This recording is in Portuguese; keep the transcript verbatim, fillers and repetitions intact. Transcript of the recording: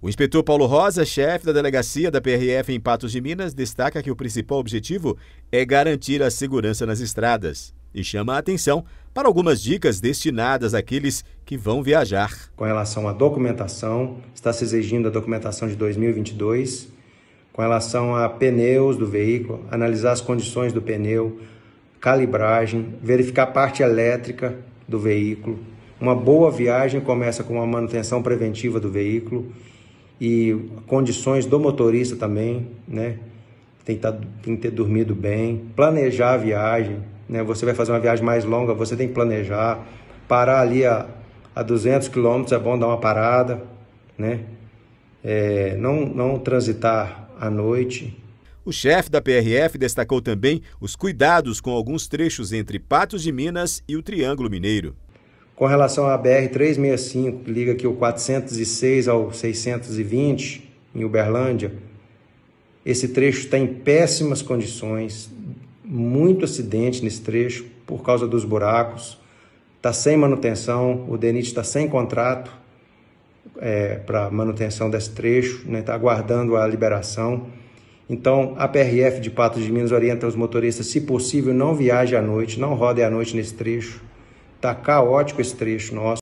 O inspetor Paulo Rosa, chefe da delegacia da P R F em Patos de Minas, destaca que o principal objetivo é garantir a segurança nas estradas e chama a atenção para algumas dicas destinadas àqueles que vão viajar. Com relação à documentação, está se exigindo a documentação de dois mil e vinte e dois. Com relação a pneus do veículo, analisar as condições do pneu, calibragem, verificar a parte elétrica do veículo. Uma boa viagem começa com uma manutenção preventiva do veículo e condições do motorista também, né? Tem que, tá, tem que ter dormido bem, planejar a viagem, né? Você vai fazer uma viagem mais longa, você tem que planejar, parar ali a, a duzentos quilômetros, é bom dar uma parada, né? É, não, não transitar à noite. O chefe da P R F destacou também os cuidados com alguns trechos entre Patos de Minas e o Triângulo Mineiro. Com relação à B R trezentos e sessenta e cinco, que liga aqui o quatrocentos e seis ao seiscentos e vinte, em Uberlândia, esse trecho está em péssimas condições, muito acidente nesse trecho por causa dos buracos, está sem manutenção, o DENIT está sem contrato é, para manutenção desse trecho, está, né, aguardando a liberação. Então, a P R F de Patos de Minas orienta os motoristas, se possível, não viaje à noite, não rode à noite nesse trecho. Está caótico esse trecho nosso.